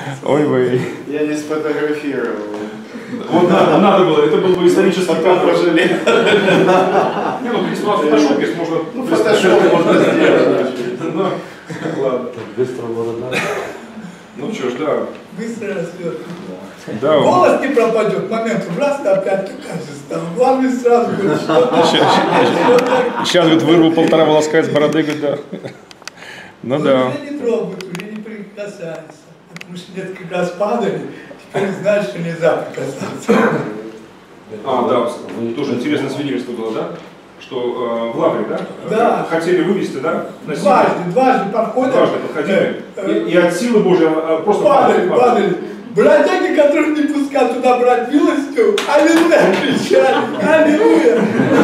Ой, вы. Я не сфотографировал. Вот надо было, это был бы исторический Потом пожалел. Не, ну, в принципе, в фотошопе можно... Ну, фотошоп можно сделать. Ладно. Быстро было, Ну что ж, да. Быстро растет. Да. Голос не пропадет, момент, раз, опять такая же стала. Главное сразу говорит, что Сейчас, говорит, вырву 1,5 волоска из бороды, говорит, да. Ну да. уже не трогают, уже не прикасаются. Потому что несколько раз падали, теперь знаешь, что нельзя прикасаться. Да, тоже интересное свидетельство было, да? Что в Лавре, да? Да. Хотели вывести, да? Дважды подходят. Дважды подходили. И от силы Божьей просто падали. Бродяги, которых не пускают туда брать милостью, аллилуйя кричали, аллилуйя.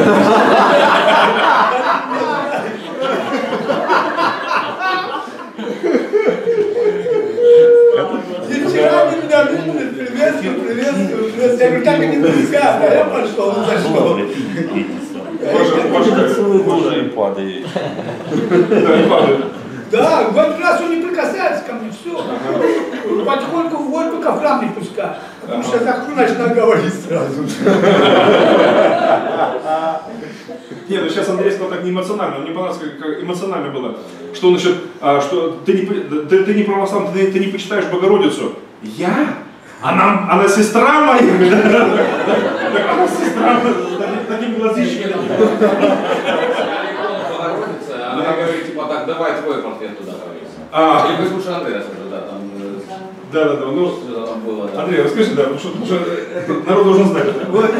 И вчера они меня видели, приветствую. Я говорю, так и не пускают, а я пошел, ну за что? Целый Божий и падает. Да, и падает. Да, в этот раз он не прикасается ко мне, все. Потихоньку вводит, только в храм не пускай. Потому что я захожу, начинаю говорить сразу. Нет, ну сейчас Андрей сказал так не эмоционально, мне понравилось, как эмоционально было. Что насчет, что ты не православный, ты не почитаешь Богородицу. Я? Она сестра моя? Так она сестра, таким глазищем. Она говорит, типа, так, давай твой портрет туда повесим. Или пусть лучше Андрея скажет, да, там... Да, ну, что там было, да. Андрей, расскажи, да, потому что народ должен знать. Вот.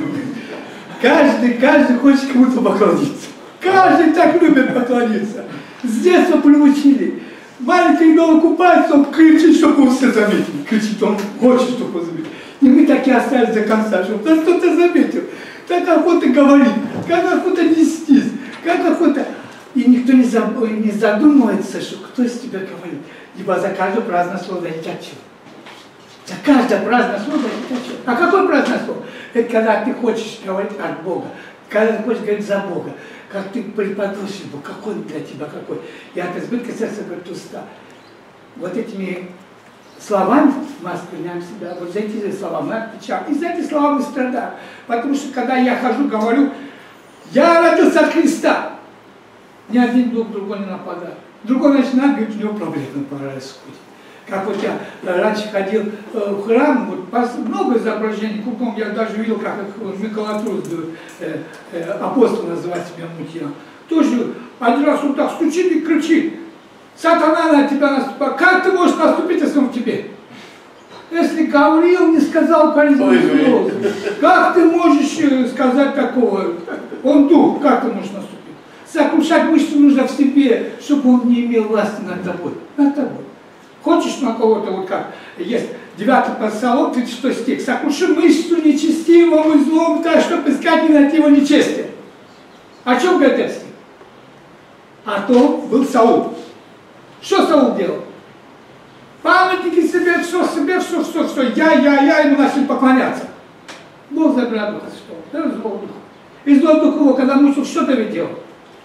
Каждый хочет кому-то поклониться. Каждый так любит поклониться. С детства приучили. Маленький ребенок купается, он кричит, чтобы его все заметили. Кричит, он хочет, чтобы его заметили. И мы такие остались до конца, чтобы да кто-то заметил. Так охота говорить, как охота нестись, как охота... И никто не задумывается, что кто из тебя говорит. Ибо за каждое праздное слово дает отчет. За каждое праздное слово дает отчет. А какое праздное слово? Это когда ты хочешь говорить от Бога, когда ты хочешь говорить за Бога, как ты преподносишь Бога, какой он для тебя, какой. И от избытка сердца говорит уста. Вот этими словами мы оскверняем себя, вот за эти слова мы отвечаем. И за эти слова мы страдаем. Потому что когда я хожу, говорю, я родился от Христа. Ни один друг другого не нападает. Другой начинает говорить, у него проблемы происходят. Как вот я раньше ходил в храм, вот много изображений, кругом я даже видел, как их Миколатрус, апостол называет себя мутья. Тоже один раз он так стучит и кричит, сатана на тебя наступает. Как ты можешь наступить, если он в тебе? Если Гавриил не сказал коризненных слов, как ты можешь сказать такого? Он дух, как ты можешь наступить? Сокрушать мышцу нужно в себе, чтобы он не имел власти над тобой. Над тобой. Хочешь на кого-то, вот как есть 9 Псалом, 36 стих. Сокруши мышцу нечестивому и злому, так, чтобы искать не найти его нечестие. О чем говорит этот стих? А то был Саул. Что Саул делал? Памятники себе, все. Я, ему начали поклоняться. Бог забирает духа святого. Это злого духа. И злой дух его, когда мучил, что ты ведь делал?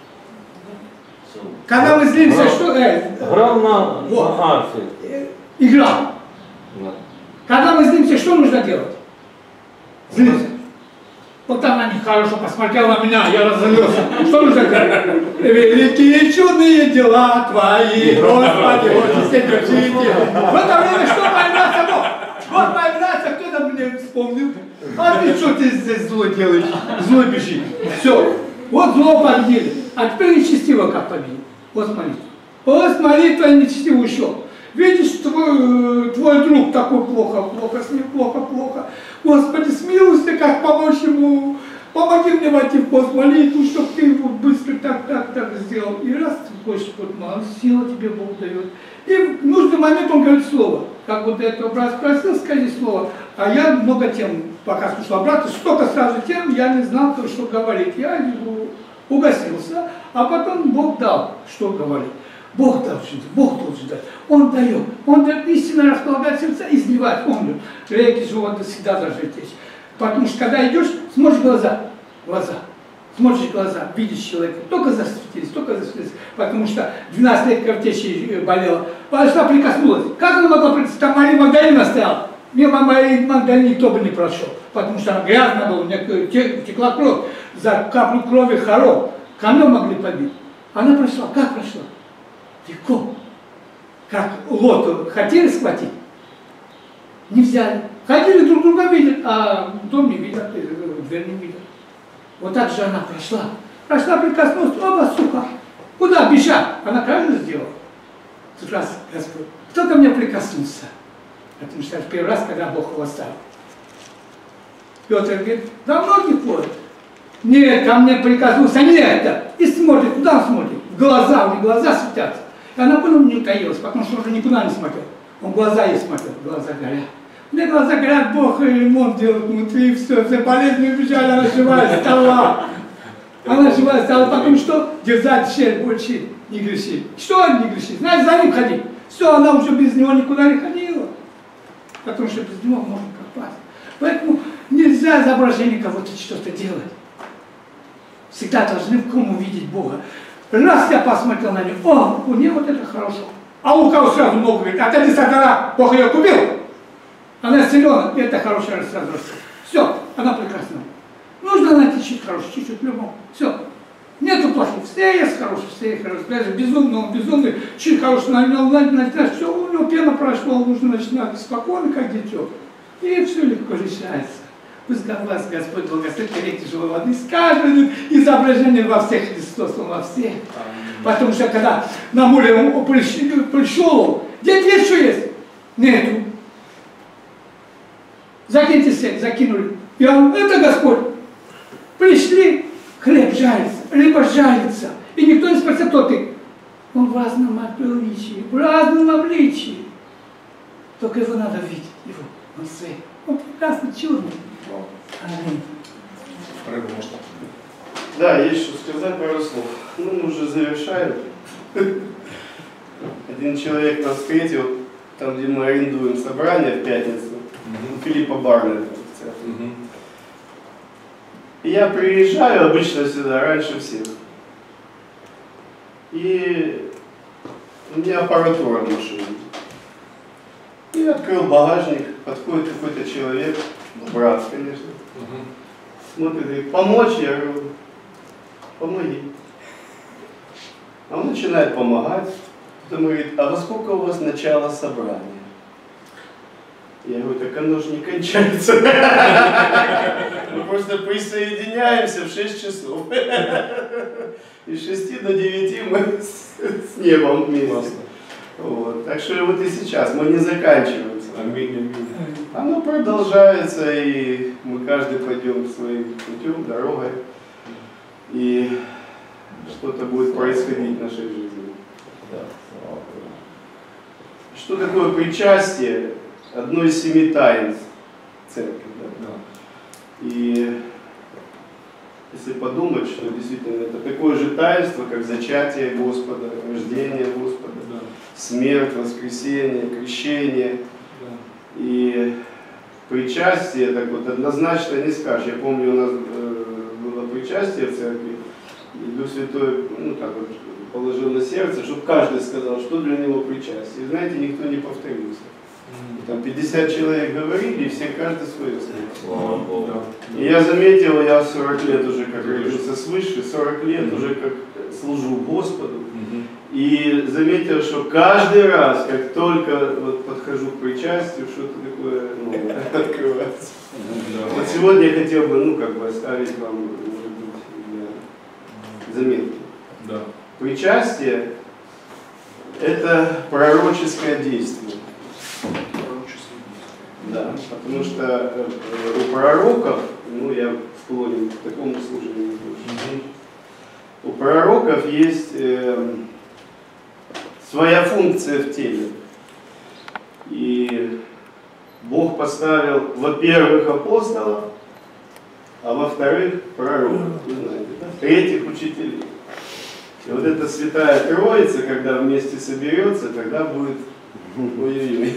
Когда мы злимся, что? Играл на арфе. Играл. Да. Когда мы злимся, что нужно делать? Злимся. Вот она нехорошо посмотрела на меня, я разозлился. Что нужно делать? Великие чудные дела твои, Господи, вот все кричите. В это время что появляется Бог? Вот появляется, кто-то мне вспомнил. А ты что ты здесь зло делаешь? Зло бежит. Все. Вот зло победили. А теперь нечестиво как победить. Вот молитва. Вот молитва нечестиво ушел. Видишь, твой друг такой плохо, с ним плохо. Господи, смилуйся, как помочь ему. Помоги мне войти в пост молитву, чтобы ты его быстро так сделал. И раз ты хочешь, вот сила тебе Бог дает. И в нужный момент он говорит слово. Как вот этот брат спросил, скажи слово. А я много тем, пока слушал брата, столько сразу тем, я не знал, что говорить. Я угасился, а потом Бог дал, что говорить. Бог должен дать. Он дает истинно располагать сердца, изливает. Он реки живота всегда должны течь. Потому что когда идешь, смотришь глаза. Смотришь глаза, видишь человека, только засветились. Потому что 12 лет кровотечей болела. Пошла, прикоснулась. Как она могла прийти? Там Магдалина стояла, мимо моей Магдалины никто бы не прошел, потому что она грязная была, у нее текла кровь, за каплю крови хоров, камнем могли побить. Она прошла, как прошла? Легко. Как Лоту хотели схватить, не взяли. Ходили друг друга видят, а дом не видят, дверь не видят. Вот так же она прошла. Прошла, прикоснулась, оба, сука. Куда бежать? Она правильно сделала. Тут раз Господь, кто ко мне прикоснулся? Потому что это первый раз, когда Бог его оставил. Петр говорит, да многие ходят. Нет, ко мне прикоснулся, нет. И смотрит, куда он смотрит? В глаза, у него глаза светятся. И она поняла, не утаилась, потому что он уже никуда не смотрел. Он в глаза ей смотрел, глаза горят. У меня глаза горят, Бог ремонт делает внутри, все болезни убежали, она живая стала. Она живая стала, потому что держать щель больше не грешит. Что не грешит? Знаешь, за ним ходить. Все, она уже без него никуда не ходила. Потому что без него можно пропасть. Поэтому нельзя изображение кого-то что-то делать. Всегда должны в ком увидеть Бога. Раз я посмотрел на него, о, у нее вот это хорошо. А у кого сразу много говорит, отойди сатана, Бог ее купил. Она силена, это хорошая сразу. Все, она прекрасна. Нужно найти чуть хороший, чуть-чуть любому. Все. Нету плохих, все есть хорошие, все есть хорошие. Даже безумный, он безумный, чуть хороший, на нем начинать, все, у него пена прошла, нужно начинать спокойно, как дитё. И все легко решается. Пусть вас Господь благословит, рек тяжелой воды, с каждым изображением во всех Христос, он во всех. Потому что когда на море он пришел, где что есть? Нету. Закиньте сеть, закинули. И он, это Господь. Пришли, хлеб жарится, рыба жарится. И никто не спросил, кто ты. Он в разном обличии, в разном обличии. Только его надо видеть, его, он свет. Он прекрасный, черный. Аминь. Да, есть что сказать, пару слов. Ну, мы уже завершаем. Один человек нас встретил, там, где мы арендуем собрание в пятницу, Филиппа Барнета. И я приезжаю обычно сюда раньше всех. И у меня аппаратура в машине. И открыл багажник, подходит какой-то человек, брат, конечно. Смотрит, говорит, помочь? Я говорю, помоги. А он начинает помогать. Потом говорит, а во сколько у вас начало собрания? Я говорю, так оно же не кончается. Мы просто присоединяемся в 6 часов. И с 6 до 9 мы с небом вместе. Вот. Так что вот и сейчас мы не заканчиваемся. Оно продолжается, и мы каждый пойдем своим путем, дорогой. И что-то будет происходить в нашей жизни. Что такое причастие? Одно из 7 таинств церкви. Да? И если подумать, что действительно это такое же таинство, как зачатие Господа, рождение Господа, смерть, воскресение, крещение. И причастие, так вот однозначно не скажешь. Я помню, у нас было причастие в церкви, и Дух Святой, ну так вот, положил на сердце, чтобы каждый сказал, что для него причастие. И знаете, никто не повторился. Там 50 человек говорили, и все каждый свое сказал. Да. И я заметил, я 40 лет уже как родился свыше, 40 лет уже как служу Господу. И заметил, что каждый раз, как только вот подхожу к причастию, что-то такое новое открывается. Вот сегодня я хотел бы, ну, как бы оставить вам, может быть, заметки. Да. Причастие – это пророческое действие. Да, потому что у пророков, ну, я склонен к такому служению больше. У пророков есть своя функция в теле. И Бог поставил, во-первых, апостолов, а во-вторых, пророков, вы знаете, да? В-третьих, учителей. И вот эта святая Троица, когда вместе соберется, тогда будет ой-ой-ой.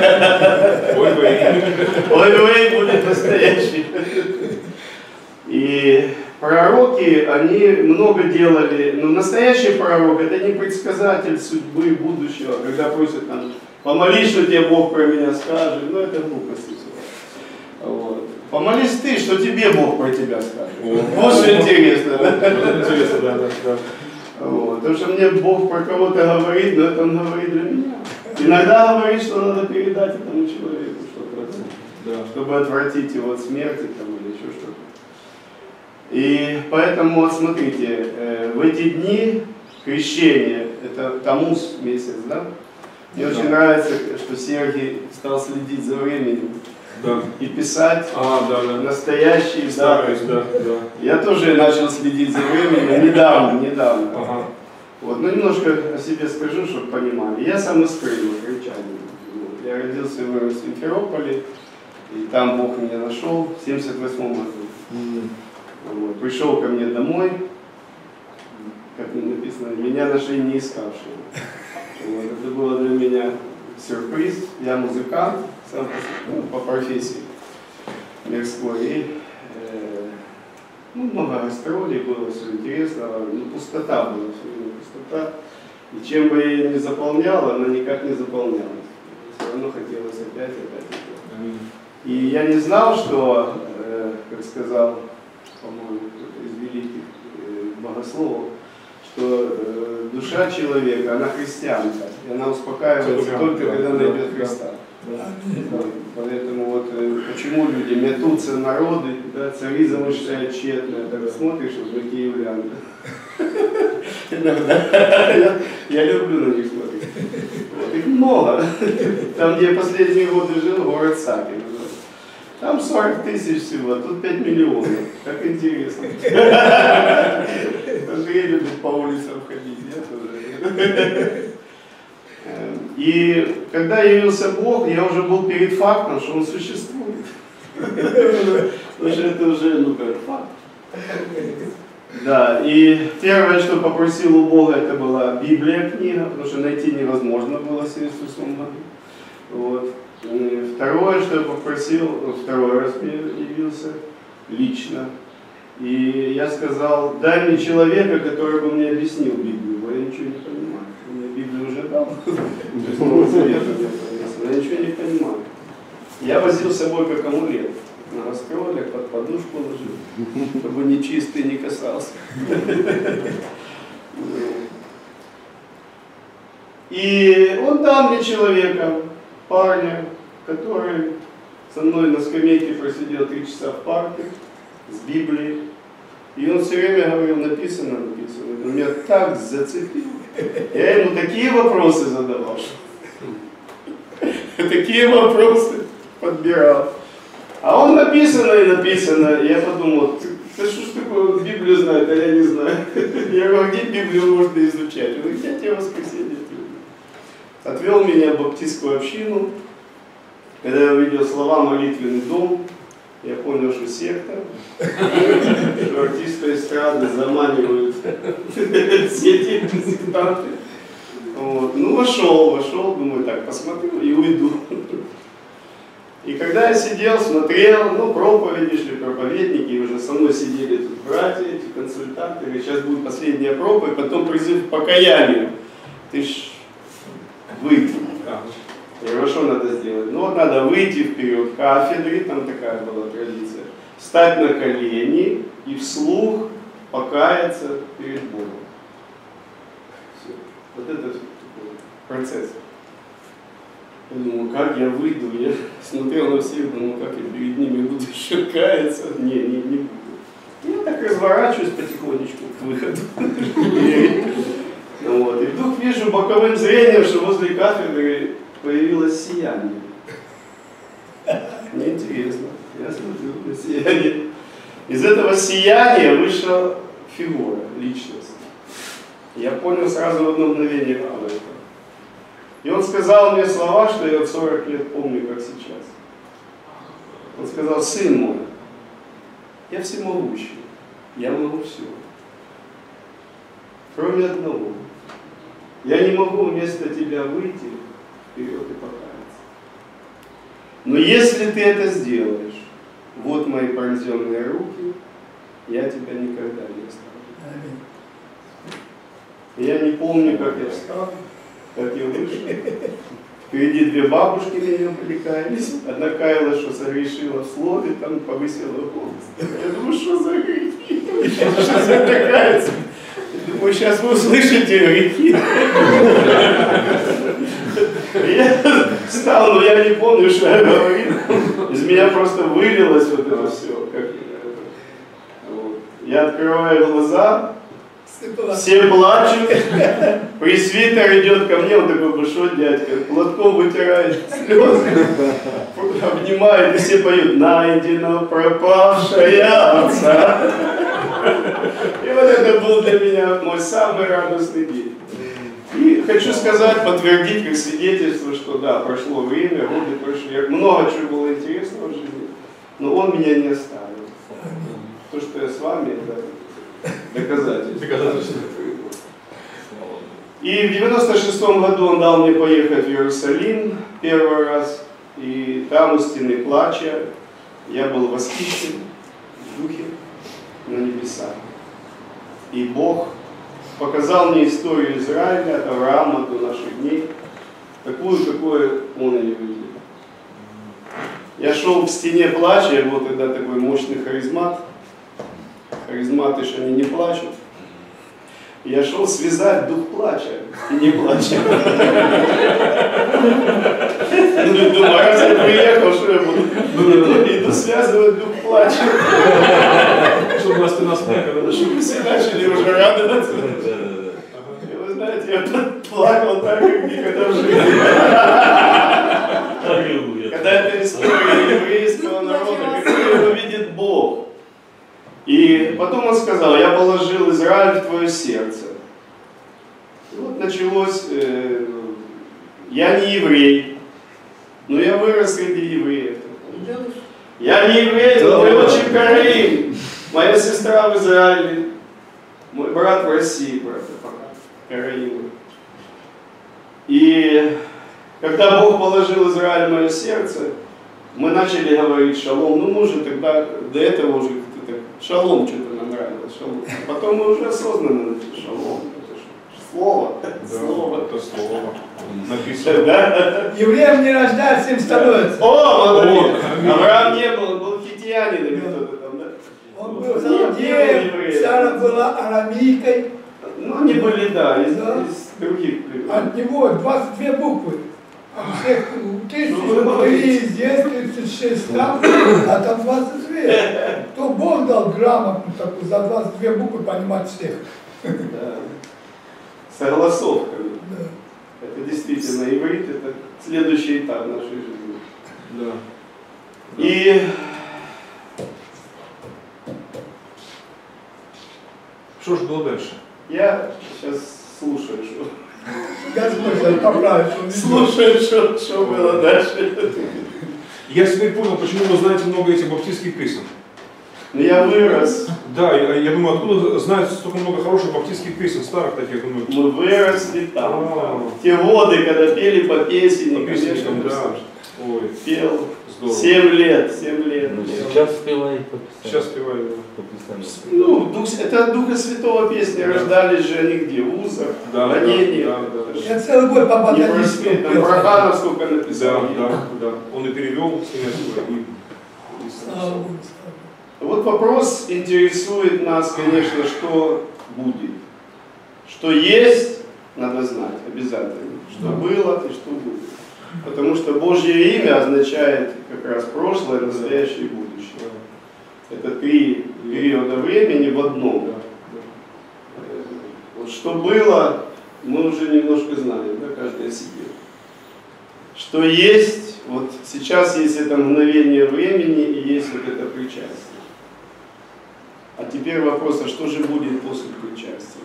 Ой-ой, будет настоящий. И пророки, они много делали, но настоящий пророк — это не предсказатель судьбы будущего, когда просят там Помолись, что тебе Бог про меня скажет. Ну, это глупости. Вот. Помолись ты, что тебе Бог про тебя скажет. Вот что интересно. Интересно, да. Вот. Потому что мне Бог про кого-то говорит, но это Он говорит для меня. Иногда говорит, что надо передать этому человеку что-то, чтобы отвратить его от смерти там, или еще что-то. И поэтому, вот смотрите, в эти дни крещения, это Тамуз месяц, да? Мне очень нравится, что Сергий стал следить за временем. Да. И писать настоящие старые, даты. Я тоже начал следить за временем недавно. Ага. Вот, ну немножко о себе скажу, чтобы понимали. Я сам из Крыма, крымчанин. Я родился и вырос в Симферополе, и там Бог меня нашел в 1978 году. Вот, пришел ко мне домой, как написано, меня нашли не искавшие. Вот, это было для меня сюрприз. Я музыкант, сам по профессии мирской. И, много гастролей было, все интересно, но пустота была, все время пустота. И чем бы я ее не заполнял, она никак не заполнялась. Все равно хотелось опять. И я не знал, что, как сказал, по-моему, кто-то из великих богословов, что душа человека, она христианка, и она успокаивается только когда найдет Христа. Поэтому вот почему люди метутся народы, да, цари замышляют тщетно, так смотришь вот на киевлян. Я люблю на них смотреть. Вот, их много. Там, где я последние годы жил, город Сакин. Там 40 тысяч всего, а тут 5 миллионов. Как интересно. Андрей любит по улицам ходить, я тоже. И когда явился Бог, я уже был перед фактом, что Он существует. Потому что это уже, как факт. Да, и первое, что попросил у Бога, это была Библия, книга, потому что найти невозможно было в 1978 году. Вот. Второе, что я попросил, второй раз мне явился лично. И я сказал, дай мне человека, который бы мне объяснил Библию, я ничего не понимаю. Он мне Библию уже дал, я ничего не понимаю. Я возил с собой как амулет, на гастролях, под подушку ложил, чтобы нечистый не касался. И он дал мне человека, парня, который со мной на скамейке просидел 3 часа в парке с Библией. И он все время говорил, написано. Он меня так зацепил. Я ему такие вопросы задавал. Такие вопросы подбирал. А он написано. И я подумал, ты что ж такое Библию знает, а я не знаю. Я говорю, где Библию можно изучать? Он говорит, я тебе воскресенье. Отвел меня в баптистскую общину. Когда я увидел слова «молитвенный дом», я понял, что секта, что артисты эстрады заманивают все эти сектанты. Вот. Ну, вошел, думаю, так, посмотрю и уйду. И когда я сидел, смотрел, проповеди шли, проповедники, уже со мной сидели тут братья, эти консультанты, говорят, сейчас будет последняя проповедь, потом призыв к покаянию. Ты ж выйди. Я говорю, что надо сделать? Ну вот надо выйти вперед кафедры, там такая была традиция, встать на колени и вслух покаяться перед Богом. Все. Вот это такой процесс. Я думаю, как я выйду? Я смотрел на всех, думаю, как я перед ними буду еще каяться. Не буду. Я так разворачиваюсь потихонечку к выходу. Вот. И вдруг вижу боковым зрением, что возле кафедры появилось сияние. Мне интересно. Я смотрю на сияние. Из этого сияния вышла фигура, личность. Я понял сразу в одно мгновение, кто это. И он сказал мне слова, что я 40 лет помню, как сейчас. Он сказал, сын мой, я всемогущий, я могу все. Кроме одного. Я не могу вместо тебя выйти вперед и покаяться. Но если ты это сделаешь, вот мои пронзенные руки, я тебя никогда не оставлю. Я не помню, как я встал, как я вышел. Впереди две бабушки меня увлекались. Одна каялась, что согрешила в слове, там повысила голос. Я думаю, что за грехи? Что за такая? Думаю, сейчас вы услышите грехи. Я встал, но я не помню, что я говорил. Из меня просто вылилось вот это все. Вот. Я открываю глаза, все плачут. Пресвитер идет ко мне, он такой большой дядька, платком вытирает слезы, обнимает, и все поют: «Найдена пропавшая овца». И вот это был для меня мой самый радостный день. И хочу сказать, подтвердить как свидетельство, что да, прошло время, годы прошли, много чего было интересного в жизни, но он меня не оставил. То, что я с вами, это доказательство. И в 96-м году он дал мне поехать в Иерусалим первый раз, и там у стены плача я был восхищен в духе на небесах. И Бог показал мне историю Израиля, от Авраама до наших дней, такую, какой он ее видел. Я шел в стене плача, я был тогда такой мощный харизмат. Харизматы, что они не плачут. И я шел связать дух плача в стене плача. Думаю, раз я приехал, что я буду? Иду связывать дух плача. Чтобы нас ты насмехал. Чтобы все начали уже радоваться. И вы знаете, я плакал так, как никогда в жизни. Когда это история еврейского народа, какой его видит Бог. И потом он сказал: я положил Израиль в твое сердце. И вот началось, я не еврей, но я вырос среди евреев. Я не еврей, но мой отчим Карим, моя сестра в Израиле, мой брат в России, брат Караимы. И когда Бог положил Израиль в мое сердце, мы начали говорить шалом. Ну, мы уже тогда, до этого уже как-то шалом что-то нам нравилось. Шалом. Потом мы уже осознанно начали шалом. Это слово. Да, слово. Это слово. Написано. Да? Евреем не рождается, им становится. О, молодец! Авраам не был, он был хитиянин или кто-то там, да? Он был халдеем, Сара была арамейкой. Ну, они были, да, из других племен. От него 22 буквы. От всех 1003 здесь, 36 там, а там 22. То Бог дал грамоту такую, за 22 буквы понимать всех. Да. Согласовка. Да. Это действительно иврит, это следующий этап нашей жизни. Да. И Что же было дальше? я сейчас слушаю, что... Господь сейчас поправит, что он не Слушаю, что было дальше. Я теперь понял, почему вы знаете много этих баптистских песен. Но я вырос. Да, я думаю, откуда знают столько много хороших баптистских песен, старых таких, думаю. Мы выросли там. Те годы, когда пели по песне, По конечно, песенкам, да. Ой, пел. здорово. 7 лет, 7 лет. Ну, пел. сейчас спевает по Сейчас спеваю, да. Ну, это от Духа Святого песни рождались же они где? В узах, Да, ранения. да, да. Я целый год по Не ботанисту проспеть, там пел. Проханов сколько написал. Да. Он и перевел Снятого, и Слава Богу, слава Вот вопрос интересует нас, конечно, что будет. Что есть, надо знать обязательно. Что было и что будет. Потому что Божье имя означает как раз прошлое, настоящее и будущее. Это 3 периода времени в одном. Вот что было, мы уже немножко знаем, да, каждый о себе. Что есть, вот сейчас есть это мгновение времени и есть вот это причастие. А теперь вопрос, а что же будет после причастия?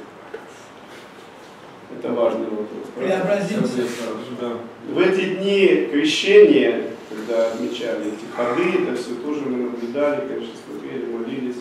Это важный вопрос. Преобразимся. Да. В эти дни крещения, когда отмечали эти ходы, это все тоже мы наблюдали, конечно, смотрели, молились.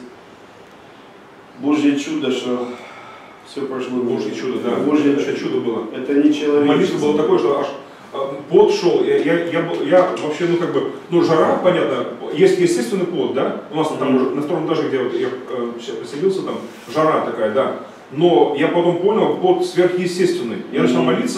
Божье чудо, что все прошло. Божье чудо, да. Божье Это чудо было. Это не человеческое. Молитва была такое, что аж пот шел. Я вообще, жара, понятно, есть естественный пот, да? У нас там уже на втором этаже, где вот я поселился, там жара такая, да. Но я потом понял, пот сверхъестественный. Я начал молиться,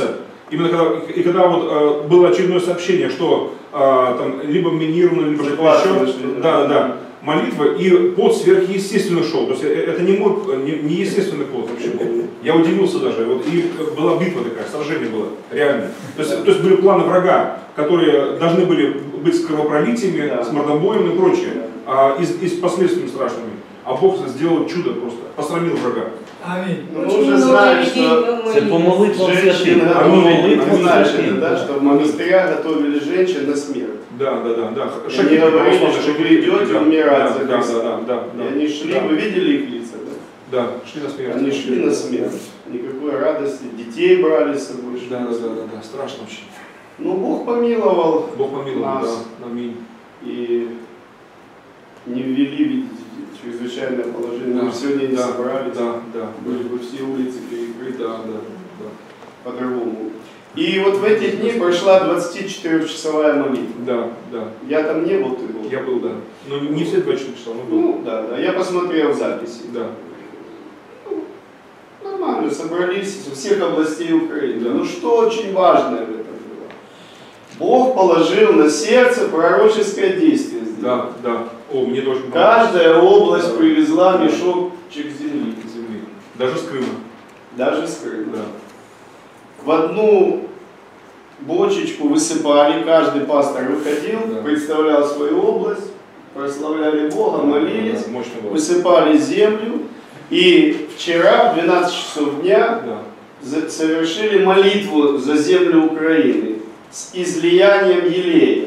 Именно когда вот было очередное сообщение, что там либо минировано, либо что-то еще, да, молитва, и пот сверхъестественно шел. То есть это не мой, не естественный пот вообще был. Я удивился даже. Вот, и была битва такая, сражение было, реально. То есть были планы врага, которые должны были быть с кровопролитиями, да, с мордобоем и прочее, и с последствиями страшными. А Бог сделал чудо просто, посрамил врага. Аминь. Ну, мы уже знаем, что женщин готовили, да, что в монастырях готовили женщин на смерть. Да. И они говорили, что вы идете умирать за Христа. Да. И они шли, вы видели их лица? Да, шли на смерть. Они шли на смерть. Никакой радости. Детей брали с собой. Да, страшно вообще. Ну, Бог помиловал нас. Да. Аминь. И не ввели, видите, чрезвычайное положение. Да, мы сегодня не собрались. Да. Были бы все улицы перекрыты. Да. По-другому. И вот в эти дни прошла 24-часовая молитва. Да. Я там не был, ты был? Я был, да. Но не все 24 часа, но был. Ну, да. Я посмотрел записи. Да. Ну, нормально, собрались со всех областей Украины. Да. Но что очень важное в этом было? Бог положил на сердце пророческое действие здесь. Да. О, мне тоже. Каждая область привезла мешочек земли. Даже с Крыма. Даже с Крыма. Да. В одну бочечку высыпали, каждый пастор выходил, представлял свою область, прославляли Бога, молились, высыпали землю. И вчера в 12 часов дня совершили молитву за землю Украины с излиянием елея.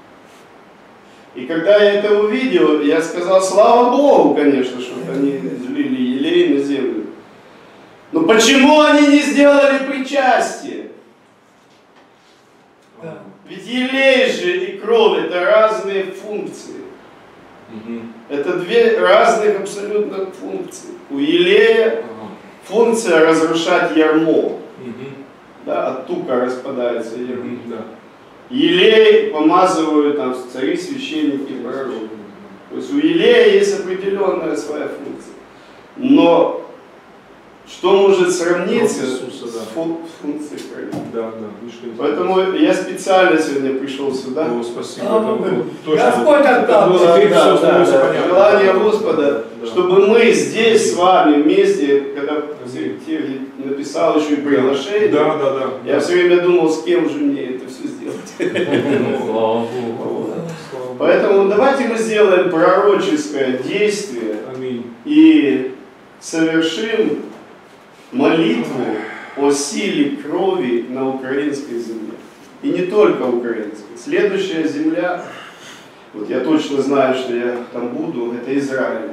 И когда я это увидел, я сказал, слава Богу, конечно, что они излили елей на землю. Но почему они не сделали причастие? Да. Ведь елей же и кровь — это разные функции. Это две разных абсолютно функции. У елея функция разрушать ярмо. Да, от тука распадается ярмо. Елей помазывают там цари, священники, пророки. То есть у елея есть определенная своя функция. Но что может сравниться с функцией крови? Да. Поэтому я специально сегодня пришел сюда. О, спасибо. Господь отдал. Желание Господа, чтобы мы здесь с вами вместе, когда Сергей написал еще и приглашение, я все время думал, с кем же мне это все сделать. Поэтому давайте мы сделаем пророческое действие и совершим молитву о силе крови на украинской земле. И не только украинской. Следующая земля, вот я точно знаю, что я там буду, это Израиль.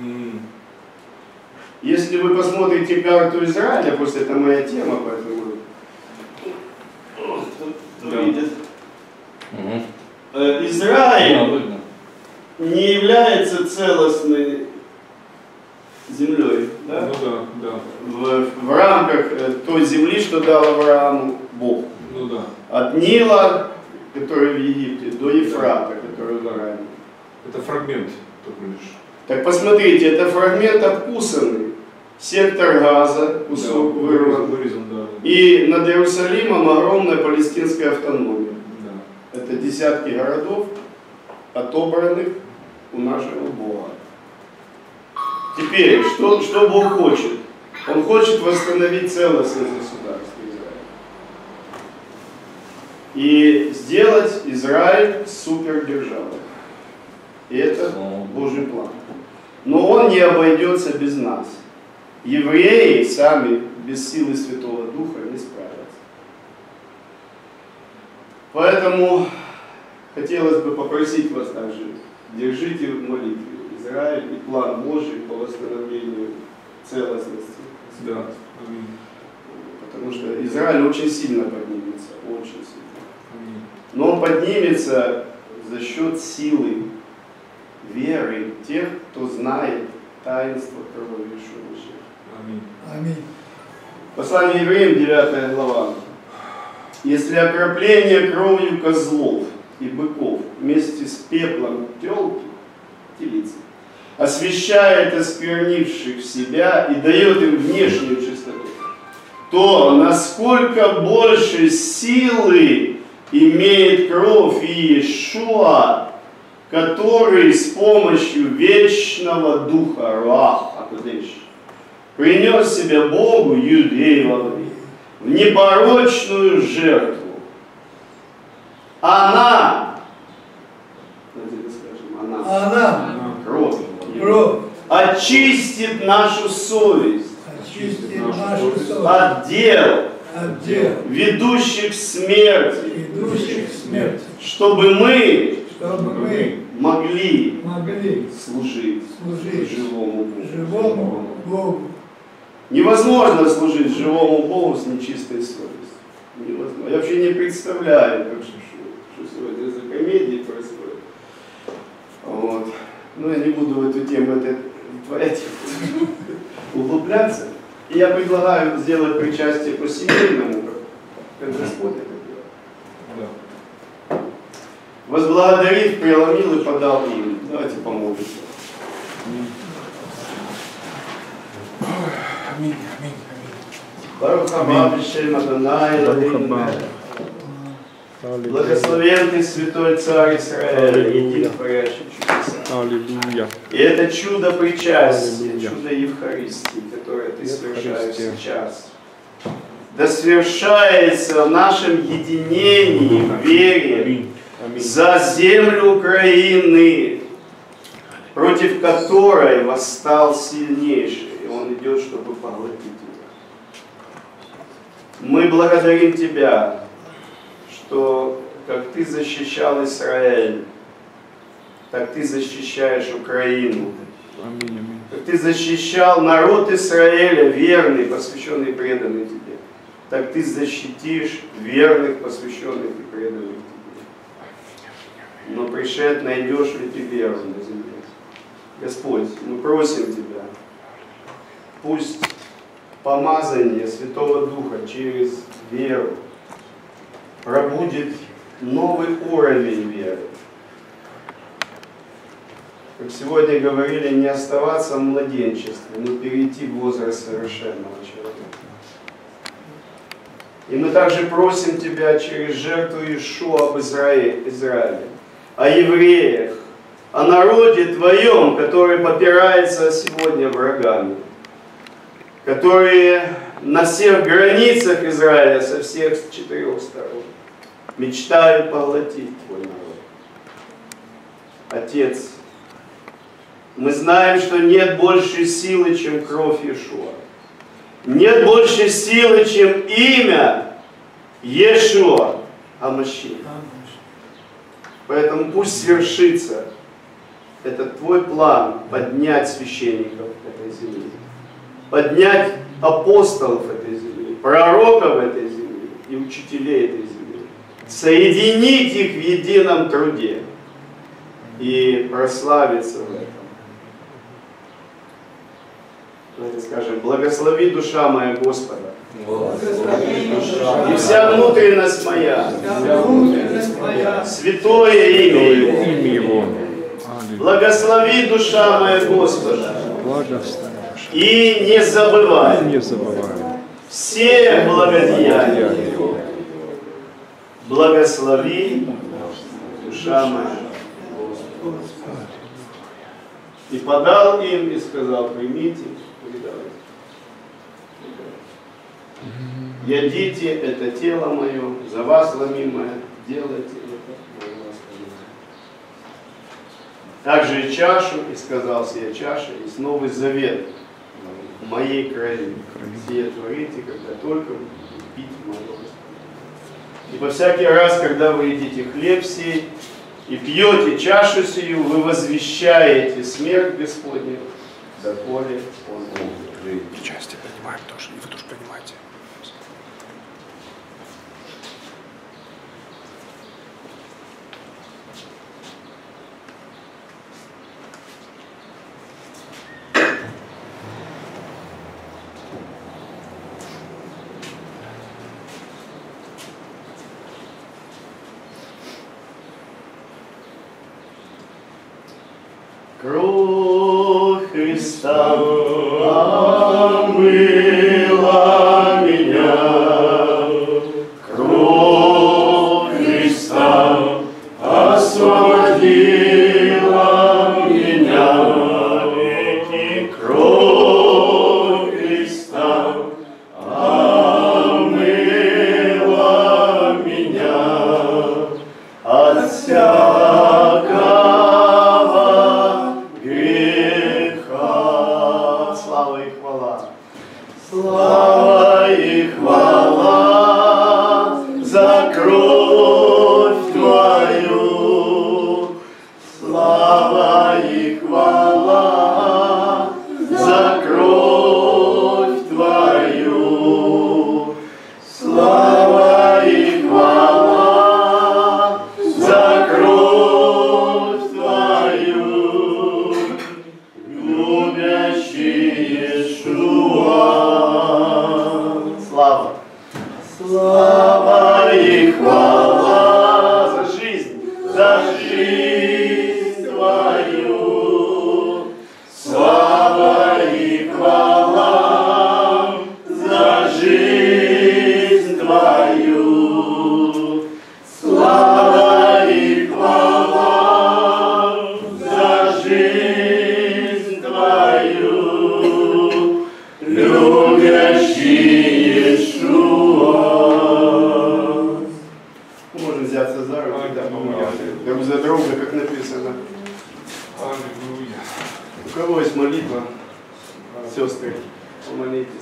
Если вы посмотрите карту Израиля, просто это моя тема, поэтому кто видит. Израиль не является целостной землей, да? В рамках той земли, что дал Аврааму Бог. От Нила, который в Египте, до Ефрата, который в Иране. Это фрагмент только лишь. Так посмотрите, это фрагмент обкусанный. Сектор Газа, кусок вырван. И над Иерусалимом огромная палестинская автономия. Это десятки городов, отобранных у нашего Бога. Теперь, что Бог хочет? Он хочет восстановить целостность государства Израиля. И сделать Израиль супердержавой. И это Божий план. Но он не обойдется без нас. Евреи сами без силы Святого Духа не справятся. Поэтому хотелось бы попросить вас также, держите в молитве Израиль и план Божий по восстановлению целостности. Да. Потому что Израиль очень сильно поднимется, очень сильно. Но он поднимется за счет силы, веры тех, кто знает таинство крови Иешуа Машиаха. Аминь. Послание Евреям, 9 глава. Если окропление кровью козлов и быков вместе с пеплом телицы освящает осквернивших себя и дает им внешнюю чистоту. то насколько больше силы имеет кровь Иешуа, который с помощью вечного духа Руах Акодеш принес себя Богу Юдееву в непорочную жертву. Она, кровь, очистит нашу совесть от дел, ведущих к смерти, чтобы мы могли служить живому Богу. Невозможно служить живому Богу с нечистой совестью. Невозможно. Я вообще не представляю, что сегодня за комедии происходит. Вот. Но я не буду в эту тему углубляться. И я предлагаю сделать причастие по-семейному, как Господь это делает. Возблагодарив, преломил и подал им. Давайте помолимся. Аминь, аминь, Барух хаба б'шем Адонай Элокейну. Благословен ты, святой царь Израиля, един творящий чудеса. Аллилуйя. И это чудо причастия, чудо Евхаристии, которое ты совершаешь сейчас, да свершается в нашем единении, в вере за землю Украины, против которой восстал сильнейший, и он идет, чтобы поглотить ее. Мы благодарим Тебя, что как Ты защищал Израиль, так Ты защищаешь Украину. Как Ты защищал народ Израиля, верный, посвященный, преданный Тебе, так Ты защитишь верных, посвященных и преданных Тебе. Но пришед найдешь ли Ты веру на земле? Господь, мы просим Тебя, пусть помазание Святого Духа через веру пробудит новый уровень веры. Как сегодня говорили, не оставаться в младенчестве, но перейти в возраст совершенного человека. И мы также просим Тебя через жертву Иешуа об Израиле, о евреях, о народе Твоем, который попирается сегодня врагами, которые на всех границах Израиля со всех 4 сторон мечтают поглотить Твой народ. Отец, мы знаем, что нет большей силы, чем кровь Иешуа. Нет большей силы, чем имя Иешуа ха-Машиах. Поэтому пусть свершится этот Твой план поднять священников этой земли, поднять апостолов этой земли, пророков этой земли и учителей этой земли, соединить их в едином труде и прославиться в этом. Давайте скажем: благослови душа моя Господа, и вся внутренность моя, святое имя Его. Благослови душа моя Господа, и не забывай все благодеяния Его. Благослови душа моя Господа. И подал им и сказал: примите, передавайте. Ядите, это тело мое, за вас ломимое, делайте это во воспоминание. Также и чашу, и сказал сия чаша, есть новый завет в моей крови. Сие творите, когда только будете пить мое воспоминание. Ибо всякий раз, когда вы едите хлеб сей и пьете чашу сию, вы возвещаете смерть Господню, доколе Он умрет. Причастие принимаем тоже, и вы тоже принимаете. Кровь Христа омыла меня, освободила меня навеки кровь Христа, омыла меня от всякого греха. Слава и хвала. Слава и хвала за кровь Твою. Слава и хвала за кровь Твою. Слава и хвала за кровь Твою. Любящий Иешуа. Слава. Слава и хвала за жизнь Твою. Слава и хвала за жизнь Твою. Слава и хвала за жизнь Твою. Любящий Иешуа. Можно взяться за руки, да, друг за друга, как написано. У кого есть молитва, сестры, помолитесь.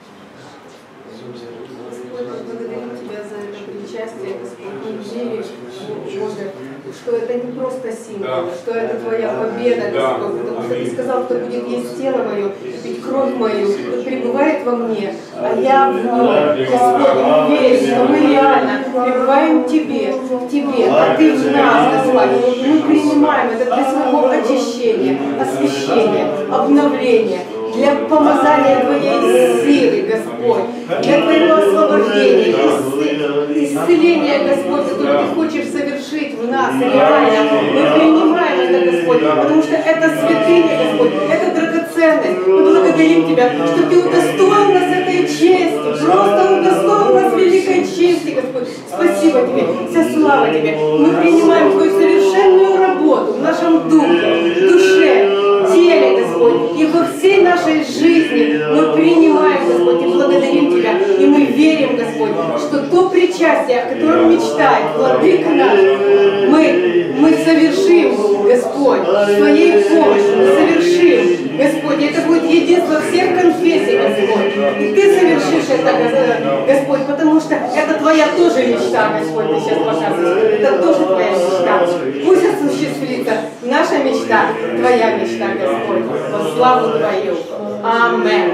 Господь, благодарим Тебя за это причастие, Господь, мы верим, Боже, что это не просто символ, что это Твоя победа, Господь, потому что Ты сказал, кто будет есть тело Мое, пить кровь Мою, кто пребывает во мне, а я в Нем. Господь, мы верим, что мы реально пребываем в Тебе, а Ты в нас, Господь. Мы принимаем это для своего очищения, освящения, обновления, для помазания Твоей силы, Господь, для Твоего освобождения, исцеления, Господь, которое Ты хочешь совершить в нас, реально. Мы принимаем это, Господь, потому что это святыня, Господь, это драгоценность. Мы благодарим Тебя, что Ты удостоил нас этой чести, просто удостоил нас великой чести, Господь. Спасибо Тебе, вся слава Тебе. Мы принимаем Твою совершенную работу в нашем духе, душе, теле, Господь, и во всей нашей жизни мы принимаем, Господь, и благодарим Тебя, и мы верим, Господь, что то причастие, о котором мечтает Владыка наш, мы совершим, Господь, Твоей помощью, мы совершим, Господь, и это будет единство всех конфессий, Господь, и Ты совершишь это, Господь, потому что это Твоя тоже мечта, Господь, Ты сейчас показываешь, это тоже Твоя мечта. Пусть осуществится наша мечта, Твоя мечта, Господь, во славу Твою. Аминь.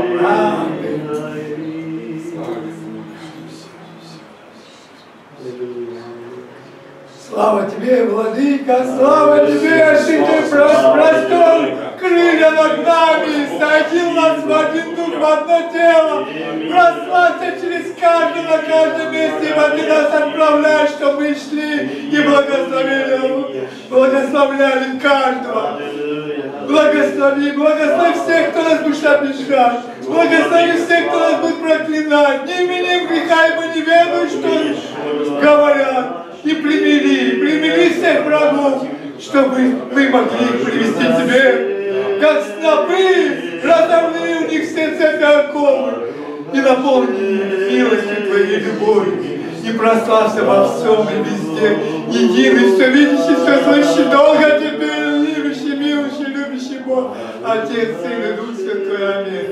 Слава Тебе, Владыка, слава Тебе, что Ты простор крылья над нами, соединил нас в один дух, в одно тело, прославься через каждый на каждом месте, ибо Ты нас отправляешь, чтобы мы шли и благословляли каждого. Благослови всех, кто нас будет обижать, благослови всех, кто нас будет проклинать, не именем греха, ибо не ведают, что говорят. И примири всех врагов, чтобы мы могли их привести к Тебе, как снопы, разорви у них все цепи оковы, и наполни милостью Твоей любовью, и прославься во всем и везде, единый, все видящий, все слышащий, долго Тебе, любящий, милующий, любящий Бог, Отец, Сын и Дух Святой. Аминь.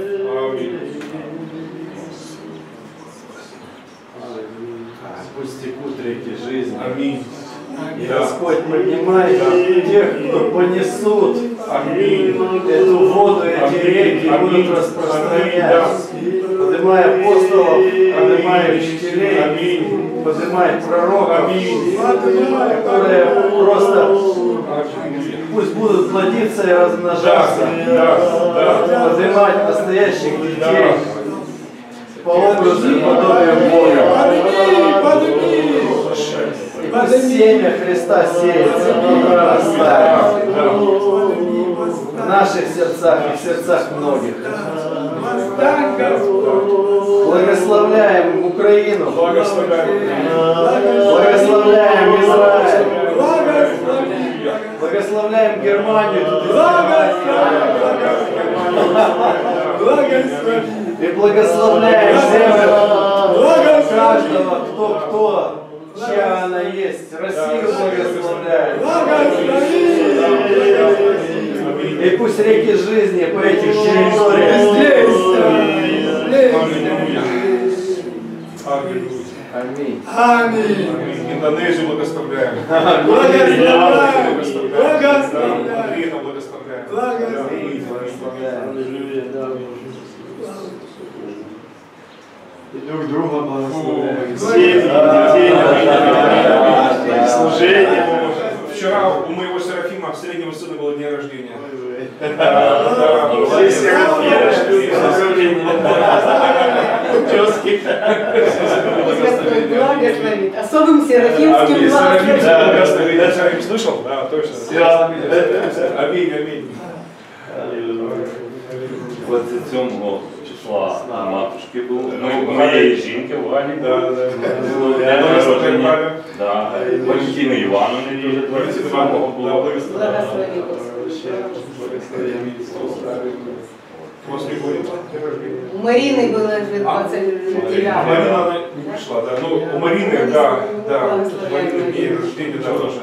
Пусть текут реки жизни. Аминь. И Господь поднимает тех, кто понесут эту воду, эти реки будут распространять. Поднимай апостолов, поднимай учителей, поднимай пророков, которые просто пусть будут плодиться и размножаться. Поднимать настоящих детей по образу и подобию Бога. Семя Христа сеется и прорастает в наших сердцах и в сердцах многих. Благословляем Украину, благословляем Израиль, Благословляем Германию. И благословляем каждого, кто, чья она есть. Россию благословляем. И пусть реки жизни по этих территориям. Аминь. Аминь. Индонезию благословляем. Благословляем. Андрея благословляем. И друг друга благословляем. Служение. Вчера у моего Серафима, среднего сына, было день рождения. Господь благословит. Особым серафимским благословением. Я Серафим слышал? Да, точно. Аминь, аминь. 27 числа у матушки был. Моей жінки Валі. День народження. Валентини Івановни дуже 27-го було. Благослови У Марины было же 29. А Марина она не пришла, да? Ну, у Марины, да. Марина день рождения, да, тоже.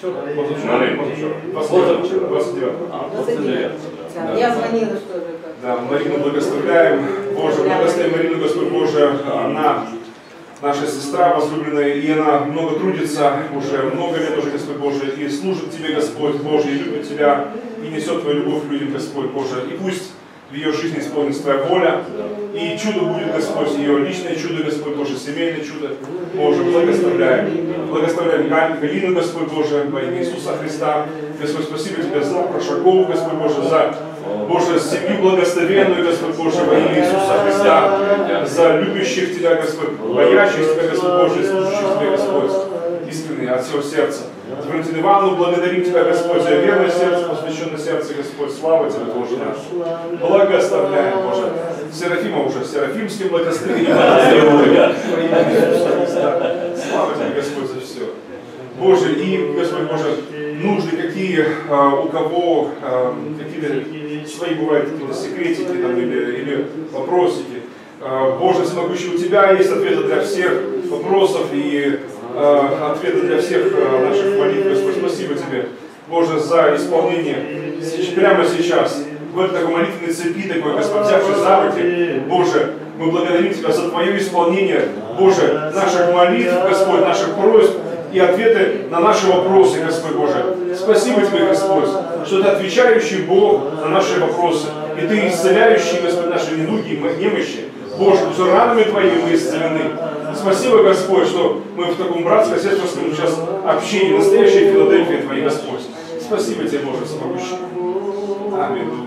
Позавчера. 29. Я звонила, что же. Да, Марину благословляем. Боже, благослови Марину, Господь Боже, она наша сестра возлюбленная, и она много трудится, уже много лет уже, Господь Боже, и служит Тебе, Господь Боже, и любит Тебя, и несет Твою любовь людям, Господь Боже. И пусть в ее жизни исполнится Твоя воля, и чудо будет, Господь, ее личное чудо, Господь Боже, семейное чудо. Боже, благословляем. Благословляем Галину, Господь Боже, во имя Иисуса Христа. Господь, спасибо Тебе за Прошакову, Господь Боже, за Боже, семью благословенную, Господь Боже, во имя Иисуса Христа, за любящих Тебя, Господь, боящих Тебя, Господь Боже, и служащих Тебе, Господь, искренне от всего сердца. Валентину Ивановну, благодарим Тебя, Господь, за верное сердце, посвященное сердце, Господь, слава Тебе, Боже наш. Благословляем, Боже. Серафима уже, Серафимским благословением. Во имя Иисуса Христа. Слава Тебе, Господь, за все. Боже, и, Господь Боже, нужды какие, у кого какие-то свои бывают какие-то секретики там, или вопросики. Боже, всемогущий, у Тебя есть ответы для всех вопросов и ответы для всех наших молитв. Господь, спасибо Тебе, Боже, за исполнение прямо сейчас. В этой такой молитвенной цепи, такой, Господь, взявший за руки, Боже, мы благодарим Тебя за Твое исполнение, Боже, наших молитв, Господь, наших просьб и ответы на наши вопросы, Господь Боже. Спасибо Тебе, Господь, что Ты отвечающий Бог на наши вопросы, и Ты исцеляющий, Господь, наши недуги и немощи. Боже, что ранами Твоими мы исцелены. Спасибо, Господь, что мы в таком братско-сестринском сейчас общении, настоящей Филадельфии Твоей, Господь. Спасибо Тебе, Боже, всемогущий. Аллилуйя.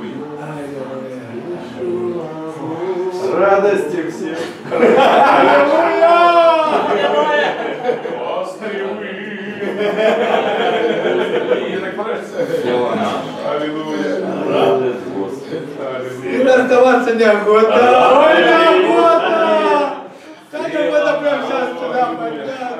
Радости всем. И расставаться неохота. Ой, неохота! Так как это прям сейчас туда подняться.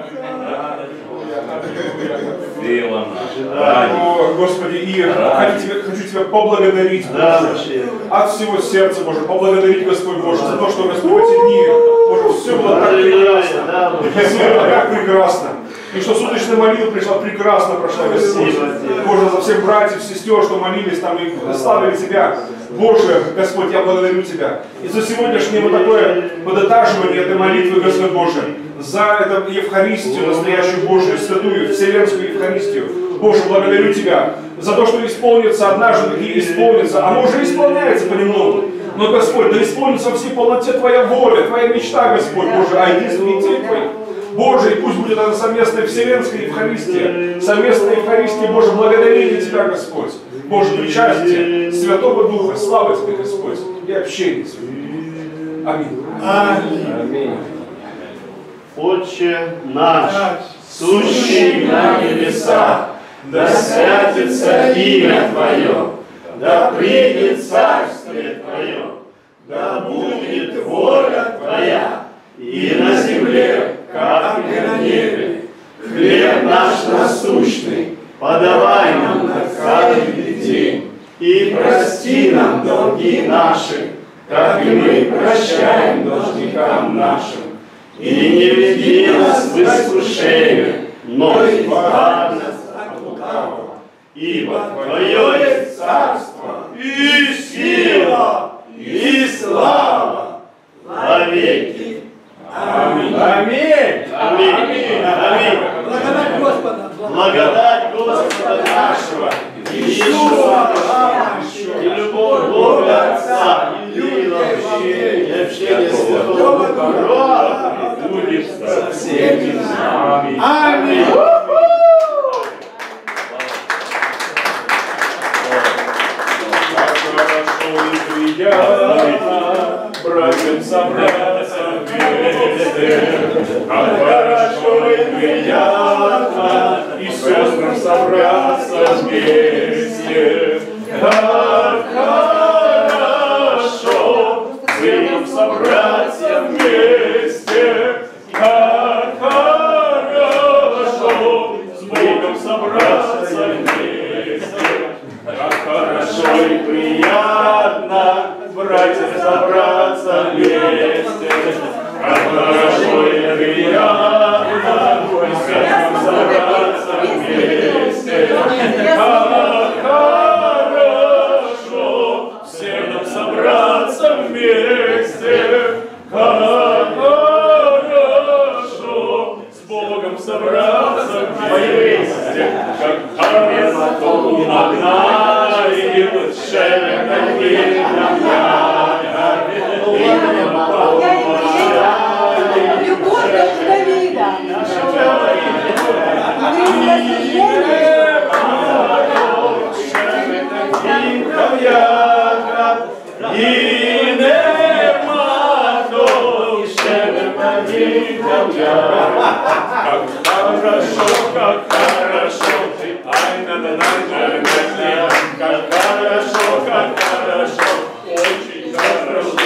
О, Господи, и хочу Тебя поблагодарить, Боже, от всего сердца, Боже, поблагодарить, Господь Боже, за то, что, Господь, в эти дни, Боже, все было так прекрасно, все было так прекрасно, и что суточная молитва пришла прекрасно, прошла, Господь, Боже, за всех братьев, сестер, что молились там и славили Тебя, Боже, Господь, я благодарю Тебя, и за сегодняшнее вот такое подытаживание этой молитвы, Господь Боже, за эту Евхаристию, настоящую Божию, святую, вселенскую Евхаристию. Боже, благодарю Тебя за то, что исполнится однажды, и исполнится, а может исполняется понемногу. Но, Господь, да исполнится во всей полноте Твоя воля, Твоя мечта, Господь, Боже, о единстве детей Твоих. Боже, и пусть будет это совместная вселенская Евхаристия, совместная Евхаристия, Боже, благодарение Тебя, Господь. Боже, причастие Святого Духа, слава Тебе, Господь, и общение с Ним. Аминь. Аминь. Отче наш, сущий на небесах, да святится имя Твое, да придет царствие Твое, да будет воля Твоя, и на земле, как и на небе. Хлеб наш насущный, подавай нам на каждый день. И прости нам долги наши, как и мы прощаем должникам нашим. И не веди нас в искушение, но избавь нас от лукавого. Ибо Твое есть царство, и сила, и слава во веки. Аминь. Аминь. Аминь. Аминь. Благодать Господа. Благодать Господа нашего, Иисуса Христа, и любовь Бога Отца, и милости, и общение Святого Духа, будет со всеми нами. Аминь. Братьям собраться вместе, как хорошо и приятно, и сестрам собраться вместе, как хорошо сыном собраться вместе, как хорошо с Богом собраться вместе, как хорошо и приятно братьям собраться вместе, как хорошо и приятно всем собраться вместе, как хорошо всем нам собраться вместе, как хорошо с Богом собраться вместе, как хорошо одна и душевная Любовь Давида. Как хорошо, ай, как хорошо, очень хорошо,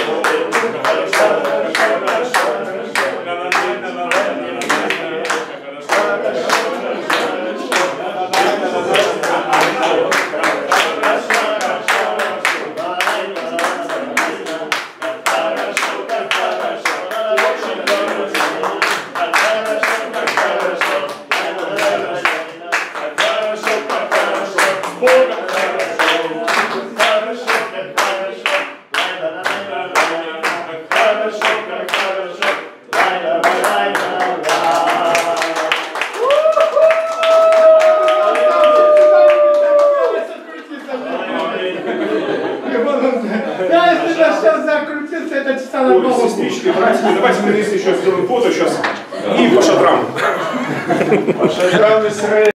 Да, если сейчас закрутился, это часа на голову. Сестрички, братья, давайте мы вместе еще сделаем фото сейчас и по шатрам. По шатрам Израиля.